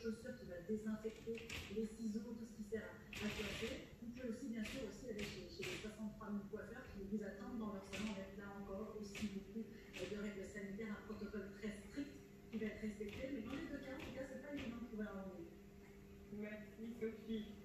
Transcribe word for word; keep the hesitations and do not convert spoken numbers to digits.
chaussures qui va désinfecter, les ciseaux, tout ce qui sert à coiffer. Vous pouvez aussi, bien sûr, aussi aller chez, chez les soixante-trois mille coiffeurs qui vous attendent dans leur salon avec là encore aussi beaucoup de règles sanitaires, un protocole très strict qui va être respecté. Mais dans les deux cas, en tout cas, c'est pas évident de trouver un rendez-vous. Merci Sophie.